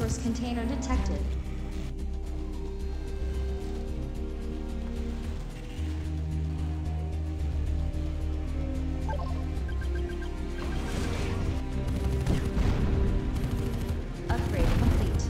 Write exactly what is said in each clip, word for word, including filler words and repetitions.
Resource container detected. Upgrade complete.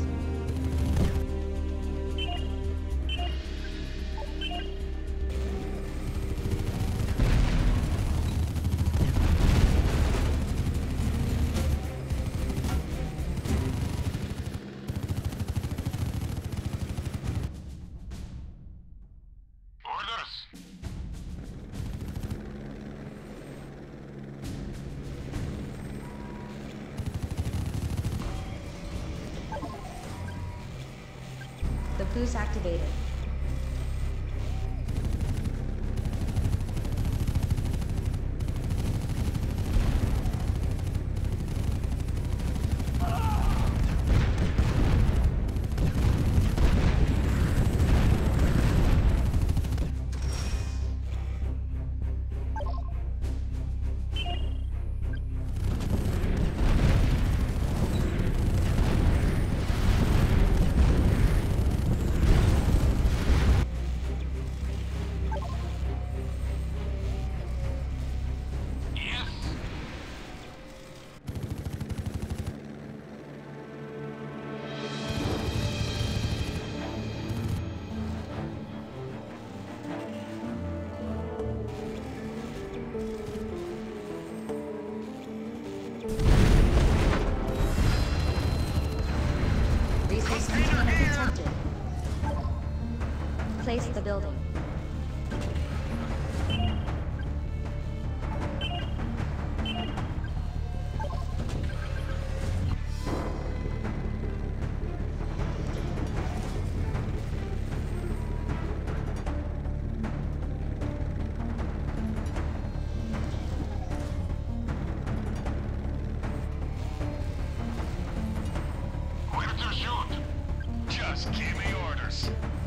The boost activated. Resource container detected. Place the building. Just give me orders.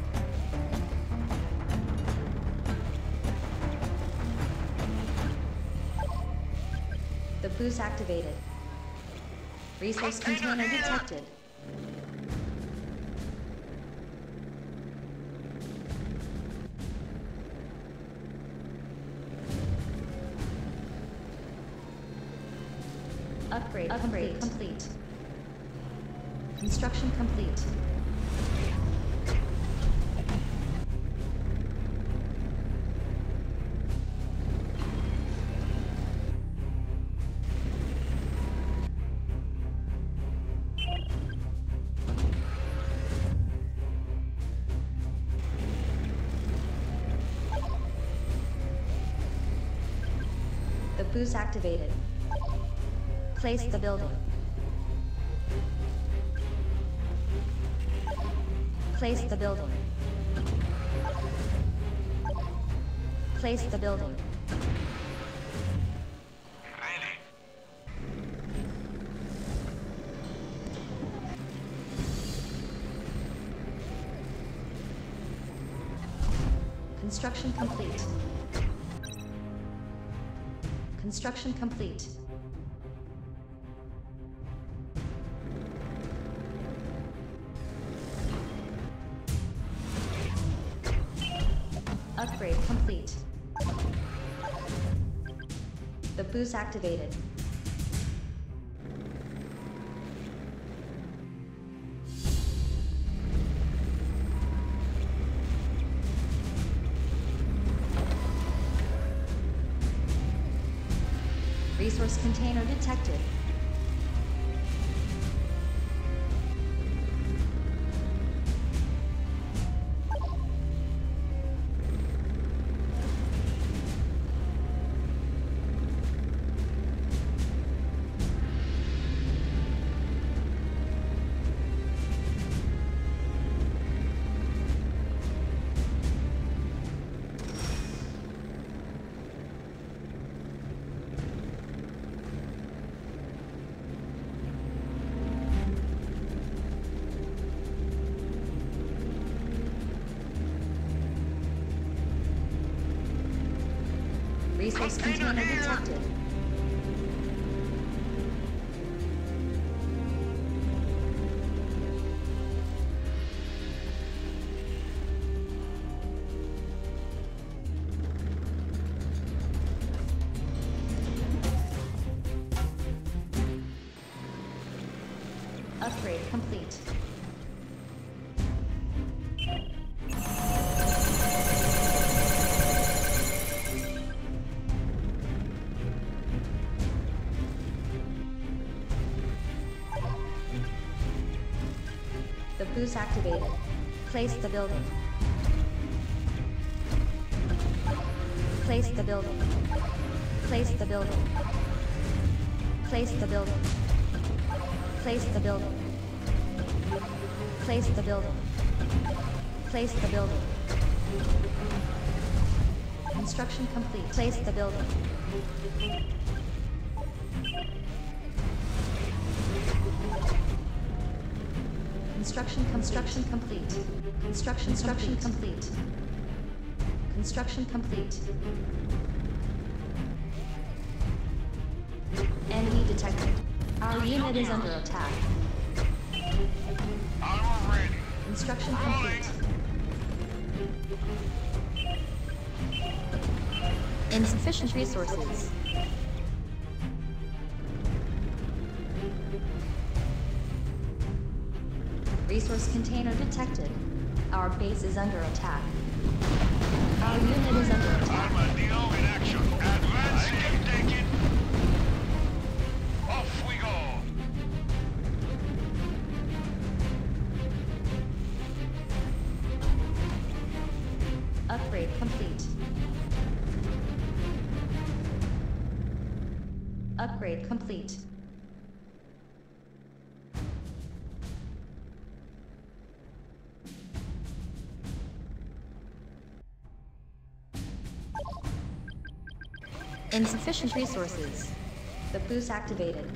The boost activated. Resource container detected. Upgrade, Upgrade complete. Construction complete. The boost activated. Place the building. Place the building. Place the building. Ready. Construction complete. Construction complete. Upgrade complete. The boost activated. Resource container detected. Resource container detected. Upgrade complete. The boost activated. Place the building. Place the building. Place the building. Place the building. Place the building. Place the building. Place the building. Construction complete. Place the building. Construction construction complete. Construction construction complete. Construction complete. Enemy detected. Our unit is under attack. Armor ready. Construction complete. Insufficient resources. Resource container detected. Our base is under attack. Our unit is under attack. Armadillo in action. Advance. I can take it. Off we go. Upgrade complete. Upgrade complete. Insufficient resources. The boost activated.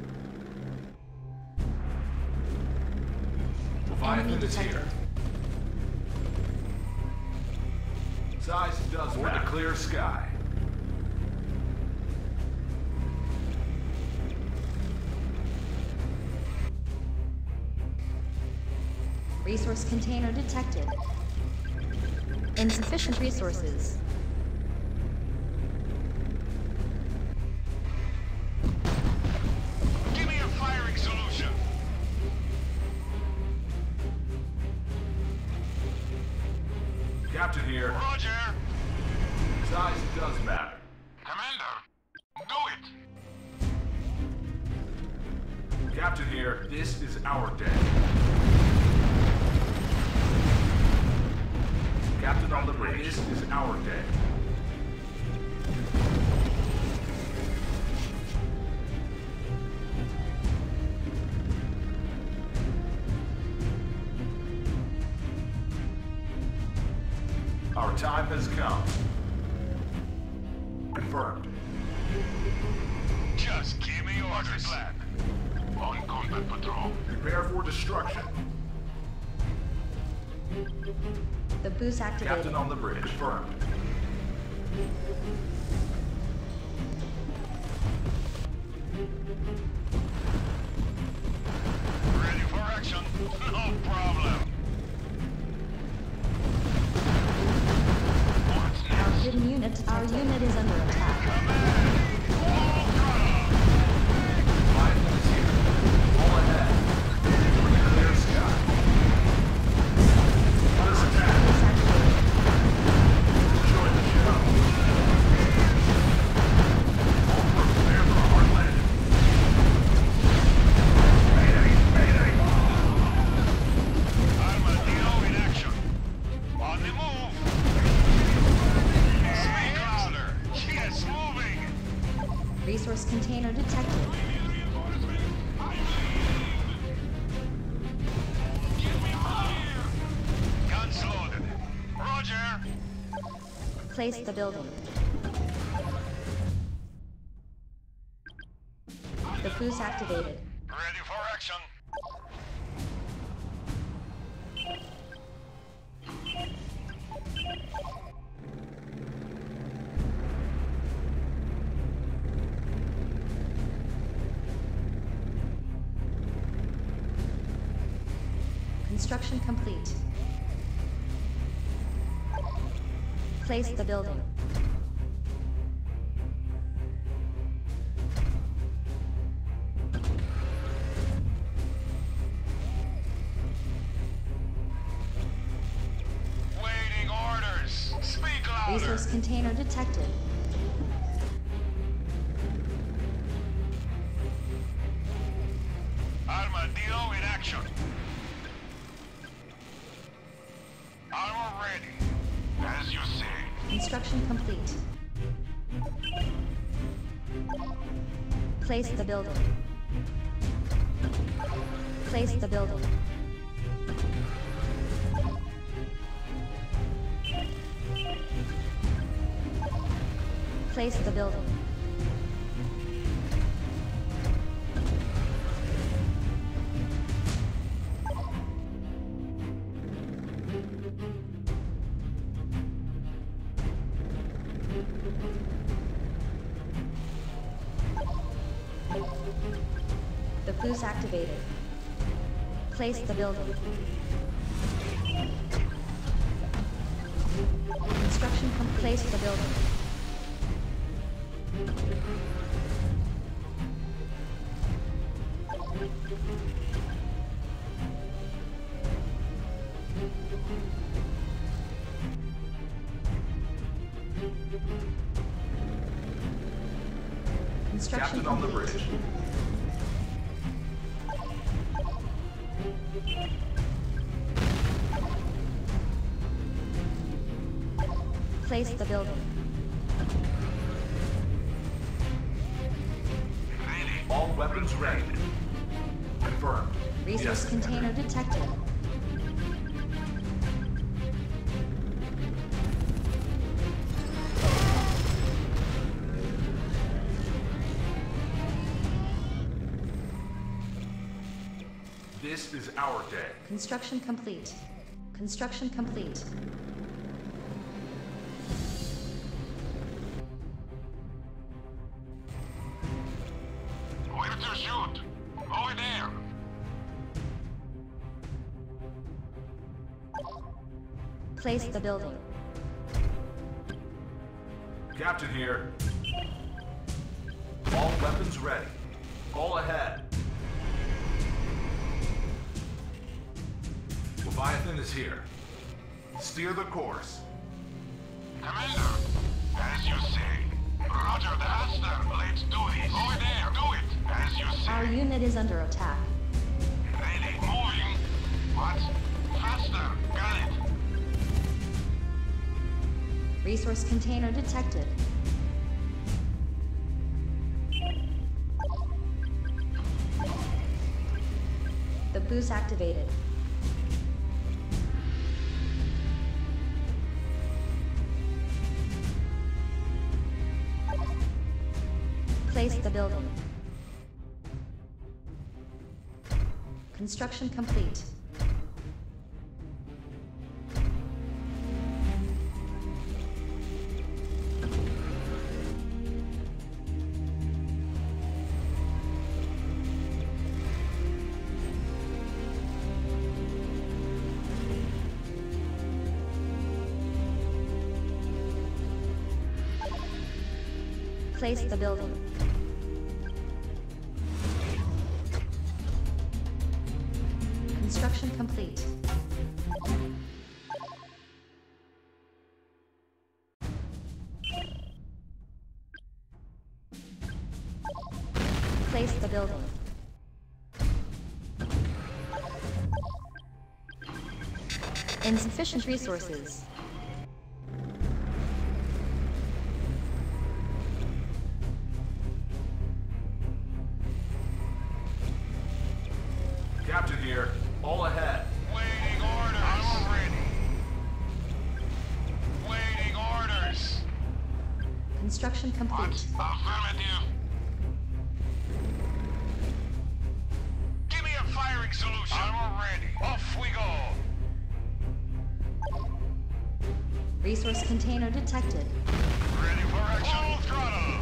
Enemy Leviathan is detected. here. Size does for the clear sky. Resource container detected. Insufficient resources. Give me a firing solution. Captain here. Roger. Size does matter. Commander, do it. Captain here. This is our day. Captain on the bridge. This is our day. Our time has come. Confirmed. Just give me orders. Plan. On combat patrol. Prepare for destruction. The boost activated. Captain on the bridge. Confirmed. Ready for action. No problem. What's Our next? hidden unit detected. Our unit is under attack. Leviathan is here. All ahead. For the clear sky. Let us attack. Boost activated. Enjoy the show. All crew, prepare for a hard landing. Mayday! Mayday! Armadillo in action. On the move. Speak louder. Yes, moving. Resource container detected. Guns loaded. Roger. Place the building. The boost activated. Ready for action. Construction complete. Place the building. louder. Resource container detected. Armadillo in action. Armor ready. As you say. Construction complete. Place the building. Place the building. Place the building. The boost activated. Place the building. Construction complete. Place the building. Construction Captain on the complete. bridge. Place the building. Ready. All weapons ready. Confirmed. Resource Yes, container detected. This is our day. Construction complete. Construction complete. Where to shoot? Over there. Place the building. Captain here. All weapons ready. All ahead. Leviathan is here. Steer the course. Commander, as you say. Roger that, sir. Let's do this. Over there, do it. As you Our say. unit is under attack. Ready, moving. What? Faster. Got it. Resource container detected. The boost activated. Place the building. Construction complete. Place the building. Construction complete. Place the building. Insufficient resources. Captain here. All ahead. Waiting orders. I'm ready. Waiting orders. Construction What? complete. Affirmative. Give me a firing solution. I'm ready. Off we go. Resource container detected. Ready for action. Full throttle.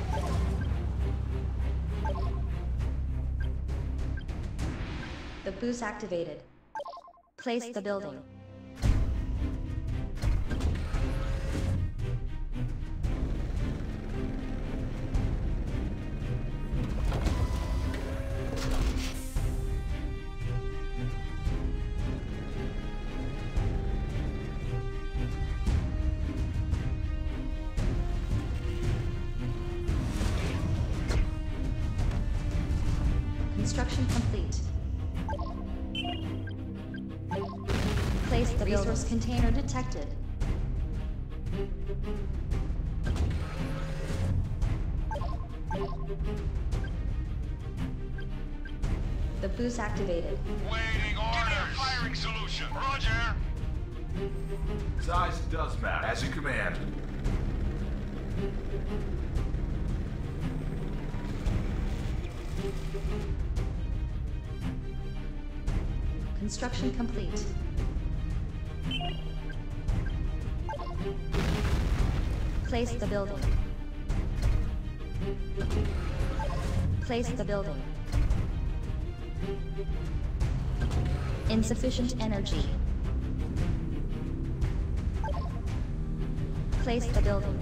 The boost activated. Place the building. Construction complete. Place the resource container detected. The boost activated. Waiting orders. Give me a firing solution. Roger. Size does matter. As you command. Construction complete. Place the building. Place the building. Insufficient energy. Place the building.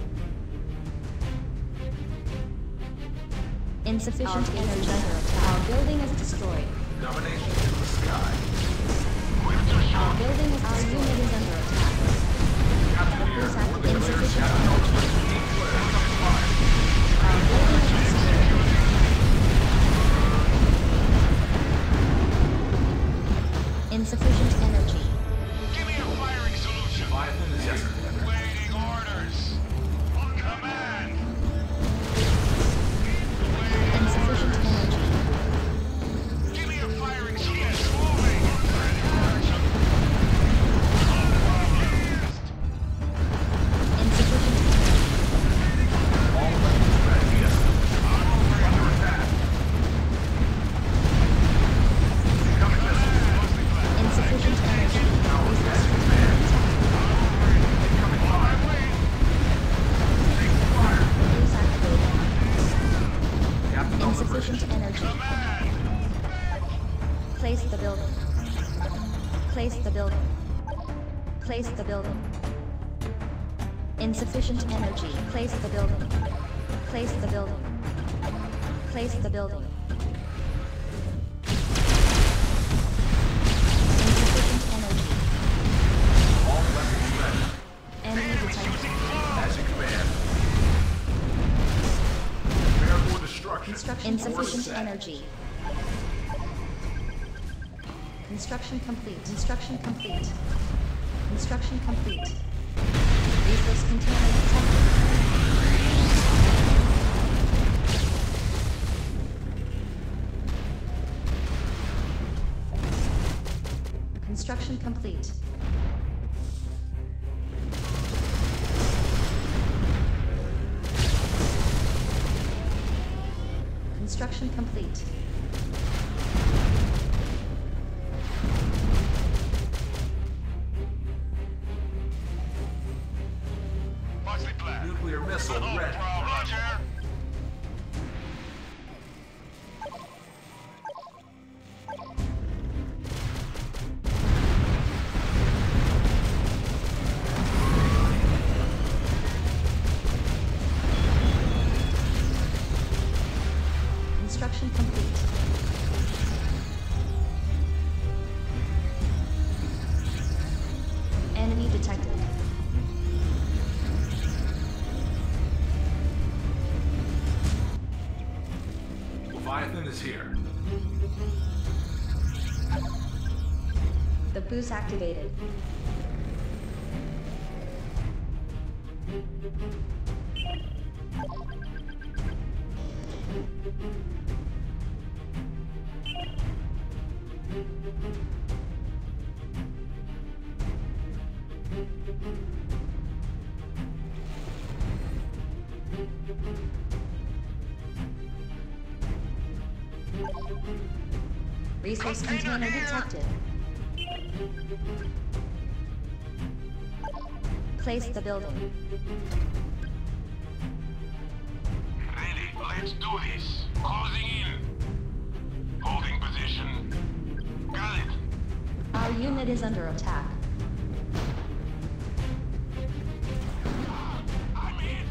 Insufficient energy. Our building is destroyed. Domination in the sky. Our building is our unit is under attack. Captain here. Boost We're the clear. insufficient Captain energy. Ultimate. Team clear. Fire. Our building is destroyed. Insufficient energy. Give me a firing solution. Leviathan is here. Waiting orders. On command. Insufficient energy. Give me a firing solution. Moving. Ready for action. Insufficient energy. All weapons ready. Yes. Under attack. Incoming missile. Insufficient energy. As you command. Incoming fire. Taking fire. Boost activated. Captain on the bridge. Insufficient energy. Place the building. Place the building. Place the building. Insufficient energy. Place the building. Place the building. Place the building. Insufficient energy. All weapons ready. Enemy detected. As you command. Prepare for destruction. Construction insufficient energy. Construction complete. Construction complete. Construction complete. Resource container detected. Construction complete. Construction complete. What's the plan? Nuclear missile No ready. problem. Roger. Construction complete. Enemy detected. Leviathan is here. The boost activated. Resource container detected. Place the building. Ready. Let's do this. Closing in. Holding position. Got it. Our unit is under attack. I'm in.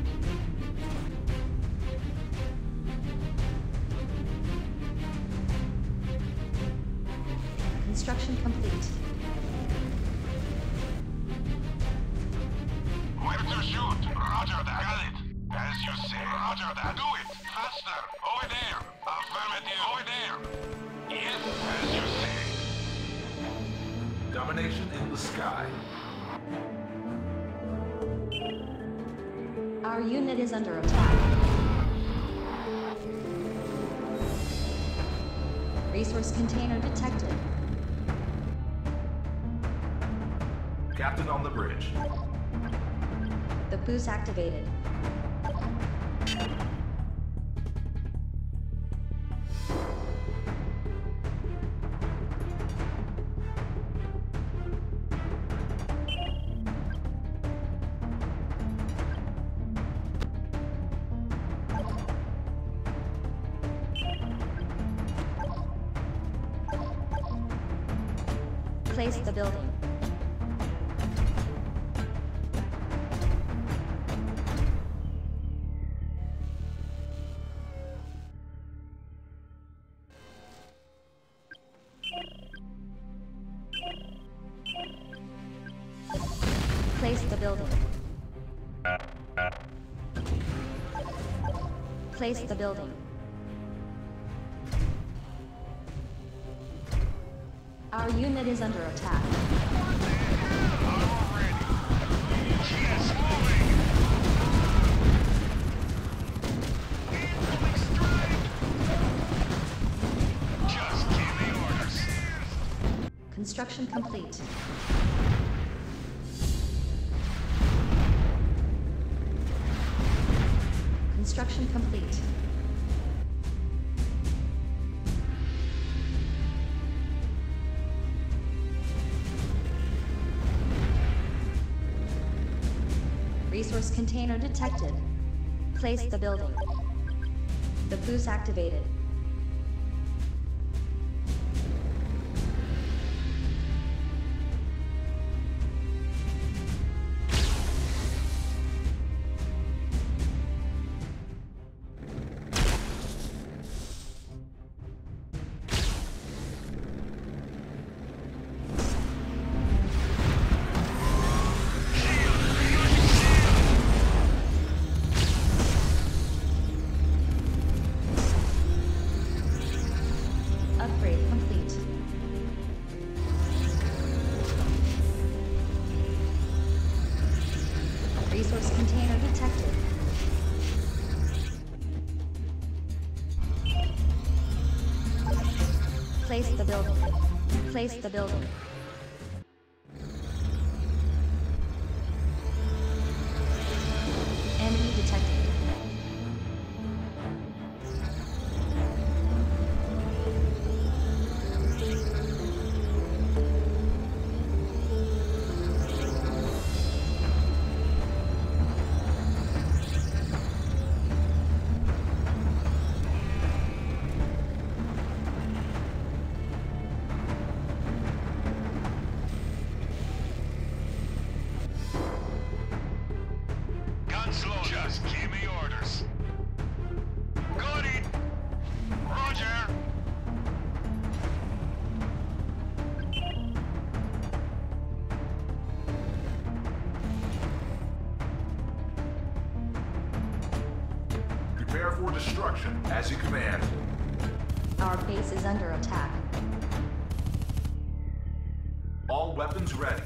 Construction complete. Where to shoot? Roger that. Got it. As you say. Roger that. Do it. Faster. Over there. Affirmative. Over there. Domination in the sky. Our unit is under attack. Resource container detected. Captain on the bridge. The boost activated. Place the building. Place the building. Place the building. Our unit is under attack. Just give me orders. Construction complete. Construction complete. Resource container detected. Place the building. The boost activated. Upgrade complete. Resource container detected. Place the building. Place the building. Enemy detected. Just give me orders. Got it. Roger. Prepare for destruction as you command. Our base is under attack. All weapons ready.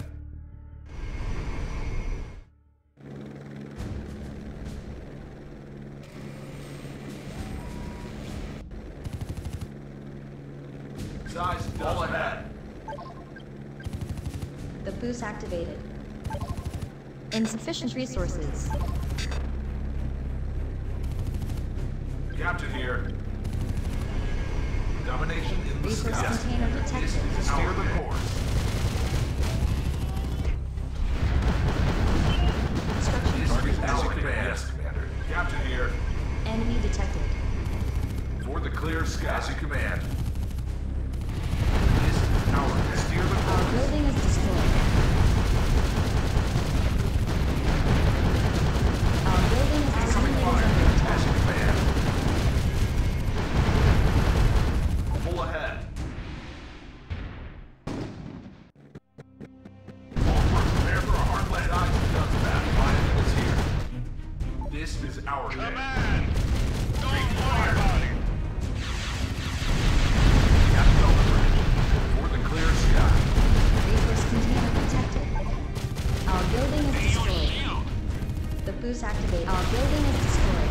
Size all ahead. The boost activated. Insufficient resources. Captain here. Domination in the Resource sky. container detected. Steer the course. Construction Target complete. as you command. Yes, Commander. Captain here. Enemy detected. For the clear sky as you command. This is our steer the Our course. building is destroyed. Our building is Incoming destroyed. fire as you command. Full ahead. All force prepare for a hard landing. Size does that. Fire is here. This is our day. Command. Don't worry about it. Captain on the bridge. For the clear sky. Resource container detected. Our building is Hey, your destroyed. shield. The boost activated. Our building is destroyed.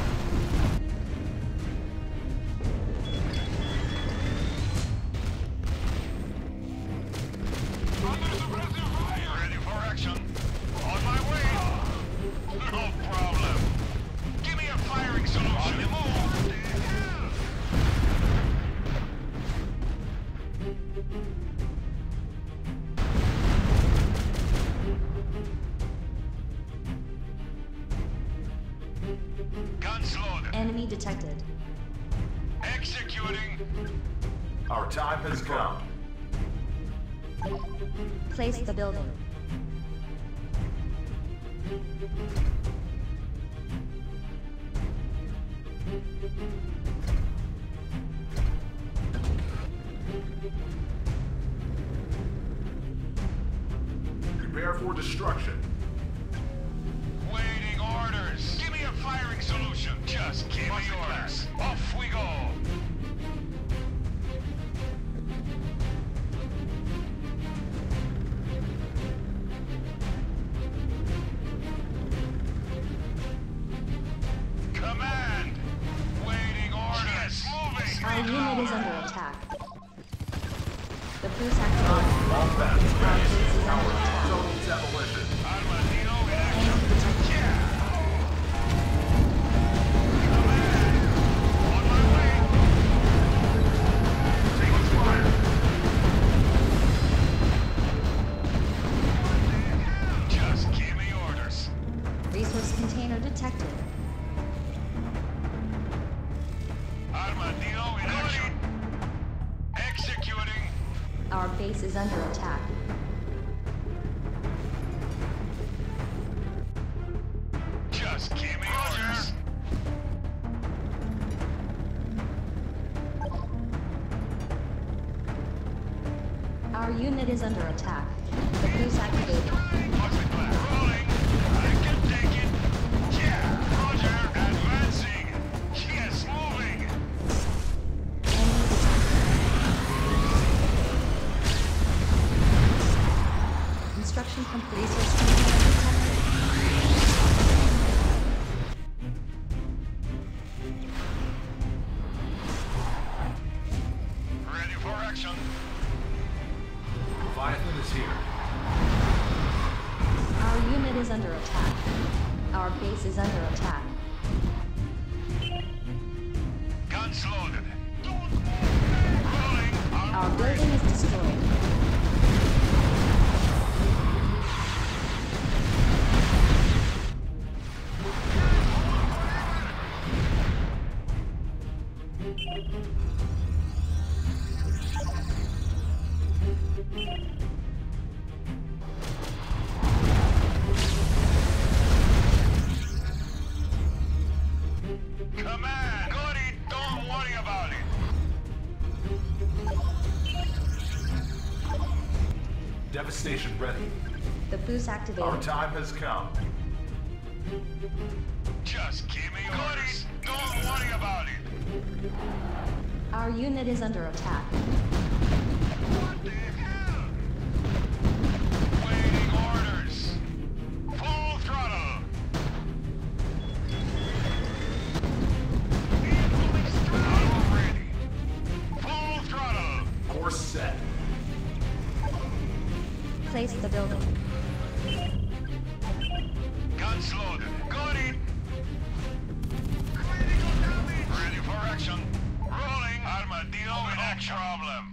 Under suppressive fire. Ready for action. On my way. No problem. Give me a firing solution. On the move. Guns loaded. Enemy detected. Executing. Our time has come. Place the building. Prepare for destruction. Waiting orders. Give me a firing solution. Just give me orders. Off we go. Command. Waiting orders. Yes, moving. Our unit is under attack. The boost activated. All batteries Our ready. base is under Power attack. total demolition. Armadillo in action. Enemy detected. Yeah. Command. On my way. Taking fire. Just give me orders. Resource container detected. Armadillo in action. Executing. Our base is under attack. Just give me orders. Our unit is under attack. The boost activated. What's the plan? Rolling. I can take it. Yeah. Roger. Advancing. Yes, moving. Enemy detected. Construction complete. Resource container detected. Ready for action. Leviathan is here. Our unit is under attack. Our base is under attack. Guns loaded. Rolling. Our building is destroyed. Command. Got it. Don't worry about it. Devastation ready. The boost Our activated. time has come. Just give me orders. Don't worry about it. Our unit is under attack. What the hell? Waiting orders. Full throttle. Incoming strike. I'm ready. Full throttle. Course set. Place the building. Guns loaded. Got it. Critical damage. Ready for action. Rolling. Armadillo in action. Problem.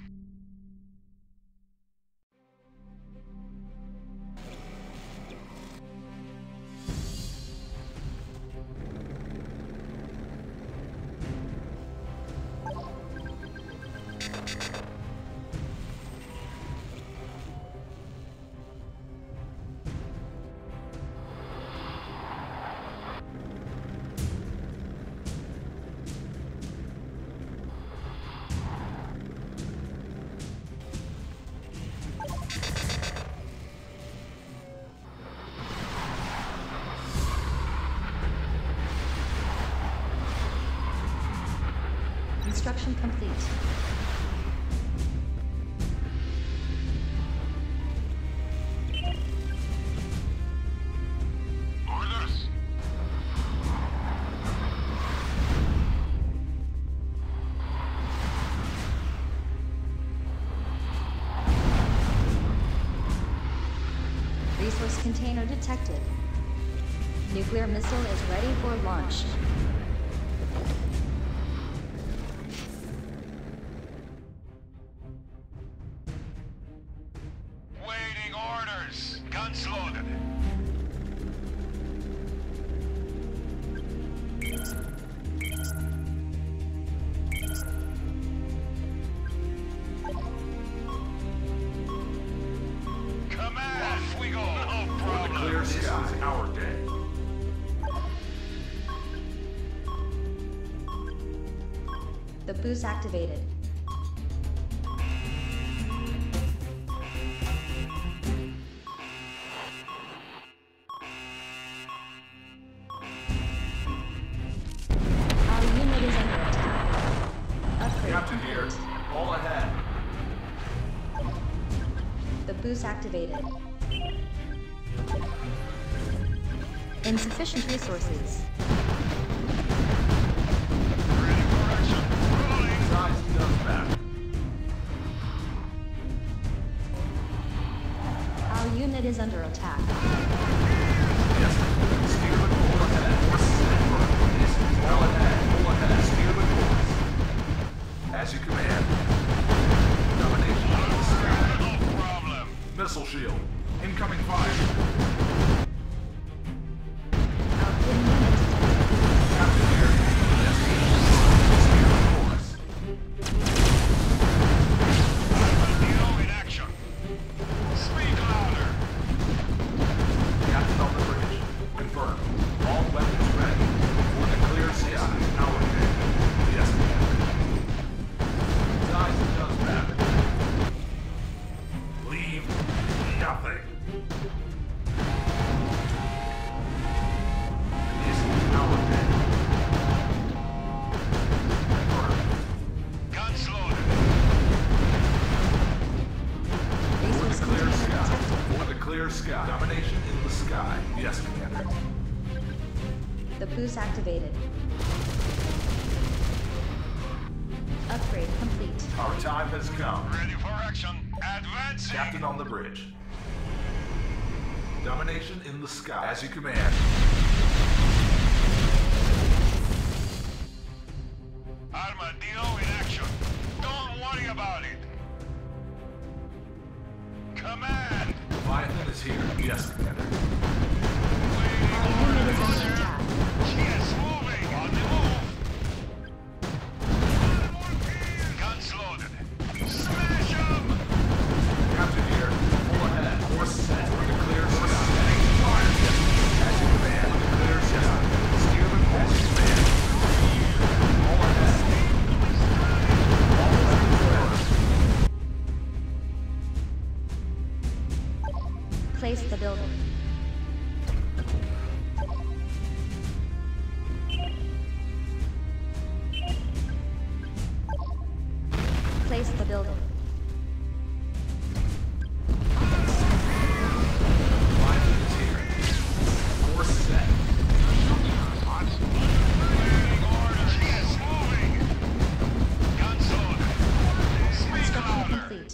Construction complete. container detected. Nuclear missile is ready for launch. Waiting orders. Guns loaded. Command. Off we go. No For the problem. clear This is sky. our day. The boost activated. Our unit is under attack. Upgrade Captain here. complete. All ahead. The boost activated. Insufficient resources. Ready for action. Rolling. Size guns back. Our unit is under attack. Yes. Steer the course. All ahead. Course set. All ahead. All ahead. Steer the course. As you command. Domination of the sky. No problem. Missile shield. Incoming fire. Our twin unit detected. Captain here. Yes. Steer the course. Neo in action. Speak louder. Captain on the bridge. Confirmed. All weapons ready. For the clear sky. Our day. Yes, Commander. Size guns back. Leave nothing. This is our day. Confirmed. Guns loaded. For the Resource clear container sky. detected. For the clear sky. Domination in the sky. Yes, Commander. The boost activated. Upgrade complete. Our time has come. Ready for action. Advancing. Captain on the bridge. Domination in the sky. As you command. Armadillo in action. Don't worry about it. Command. Leviathan is here. Yes, Commander. Waiting Our unit is under orders. attack. Yes, moving. On the move. Guns loaded. Smash 'em. Captain here. Pull ahead. Course set. For the clear sky. Fire. Yes. As you command. For the clear sky. Steer the course. As you command. All ahead. All weapons ready. Place the building. Place the building. Leviathan is here. Course set. Waiting orders. Yes, moving. Guns loaded. Speak Construction louder. complete.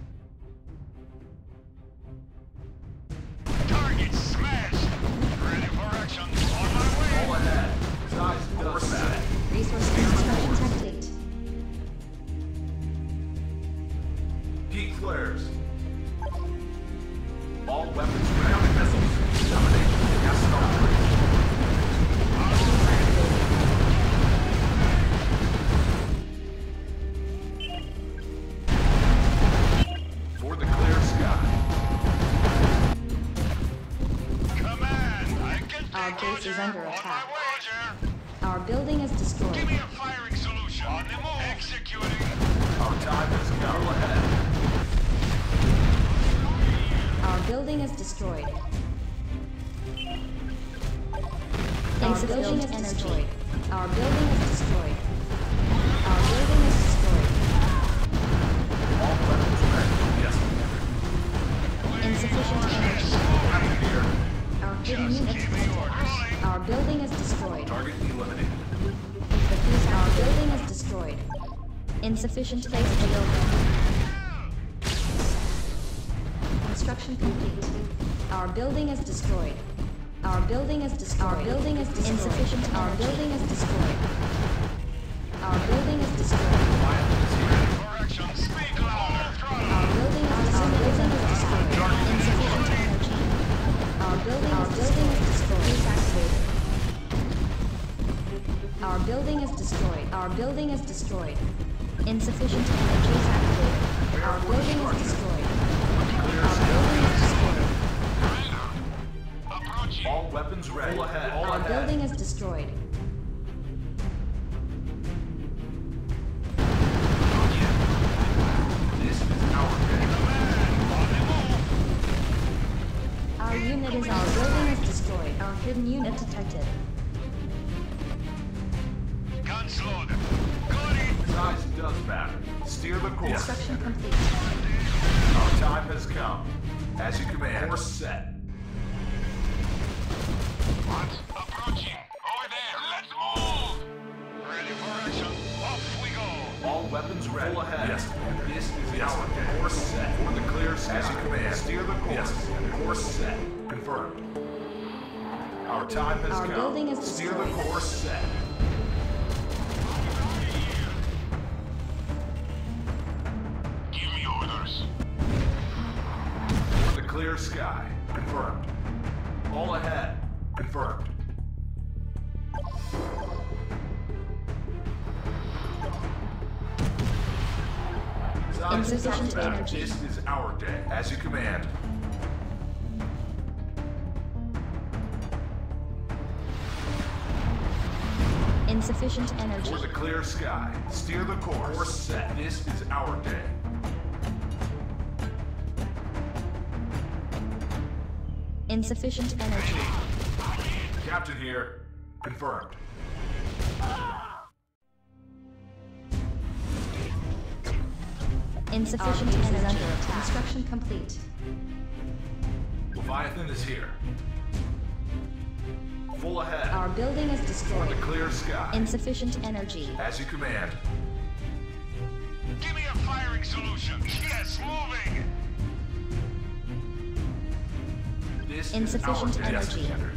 Target smashed. Ready for action. On my way. All ahead. Size guns back. Resource container detected. Heat flares. All weapons ready. Missiles. Domination. Yes, no. For the clear sky. Command. I can Our take base is Roger. under On attack. my way, Roger. Our building is Give destroyed. me a firing solution. On the move. Executing. Our time has come. Go ahead. Our building is destroyed. Insufficient energy. Our building is destroyed. Our building is destroyed. All weapons ready. Yes, Commander. Insufficient energy. Captain here. Our hidden Just units give me detected. orders. Our building is destroyed. Target eliminated. The fuse- Our building is destroyed. Insufficient space to build. Construction complete. Our building is destroyed. Our building is destroyed. Our building is destroyed. Insufficient. Our building is destroyed. Our building is destroyed. Correction. Speak louder. Our building is destroyed. Insufficient energy. Our building. Our building is destroyed. Activated. Our building is destroyed. Our building is destroyed. Insufficient energy is activated. Our building is destroyed. Our building is destroyed. Approaching. All weapons ready. All ahead. All Our ahead. building is destroyed. This is our day. On the move. Our unit is. Our building is destroyed. Our hidden unit detected. Guns loaded. Got it. Size does matter. Steer the course. Construction complete. Our time has come. As you command. Course set. What? Approaching. Over there. Let's move. Ready for action. Off we go. All weapons ready. Full ahead. Yes. This is yes. Our day. Course set. For the clear sky. As you command. Steer the course. Yes. Course set. Confirmed. Our time has Our come. building is Steer the destroyed. course set. Give me orders. For the clear sky. Confirmed. All ahead. Confirmed. Size Insufficient does matter. energy. This is our day. As you command. Insufficient energy. For the clear sky. Steer the course. Course set. This is our day. Insufficient energy. Captain here. Confirmed. Insufficient energy. Is under attack. Construction complete. Leviathan is here. Full ahead. Our building is For destroyed. the clear sky. Insufficient energy. As you command. Give me a firing solution. Yes, moving. This Insufficient is our day. energy. Yes,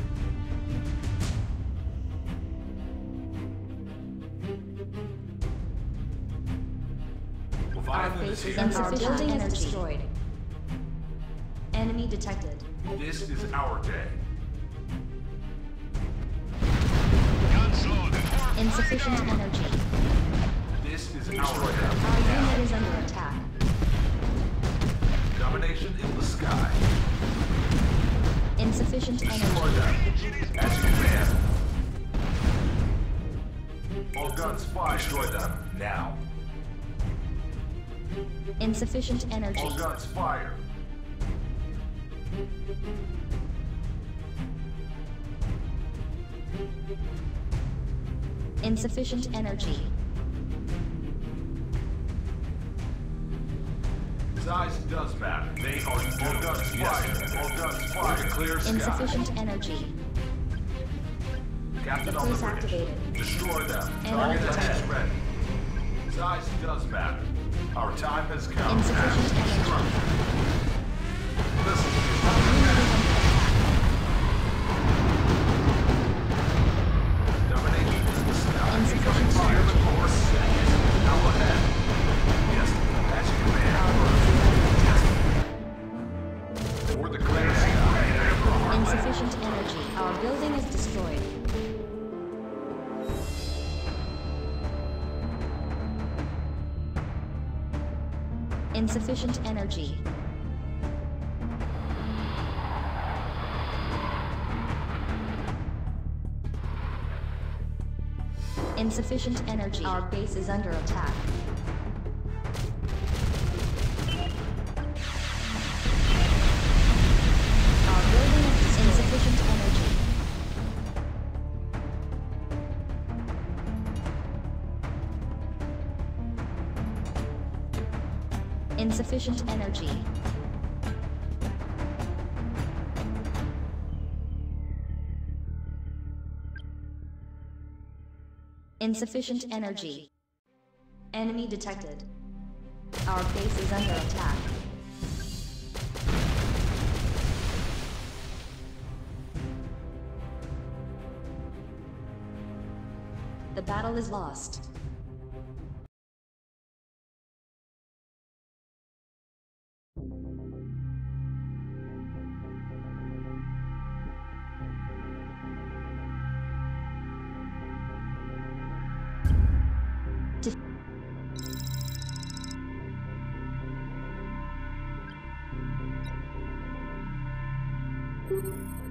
Our Leviathan is base is here. under Our building is destroyed. Enemy detected. This is our day. Guns loaded. Insufficient energy. This is our Our day. unit is under attack. Domination in the sky. Insufficient Destroy energy. them. As you command. All guns fire. Destroy them. Now. Insufficient energy. All guns fire. Insufficient energy. Size does matter. They are all guns fire. All guns fire. For the clear sky. Insufficient energy. Captain The on the place bridge. activated. Destroy them. Enemy Target detected. ahead. Ready. Size does matter. Our time has come. Insufficient energy. Listen. Our unit is under attack. Domination in the sky. Insufficient Fire the energy. course set. Now ahead. Yes. As you command. Our base is under attack. For the clear sky. Insufficient energy. Our building is destroyed. Insufficient energy. Insufficient energy. Our base is under attack. Our building is insufficient energy. Insufficient energy. Insufficient energy. Enemy detected. Our base is under attack. The battle is lost. Def-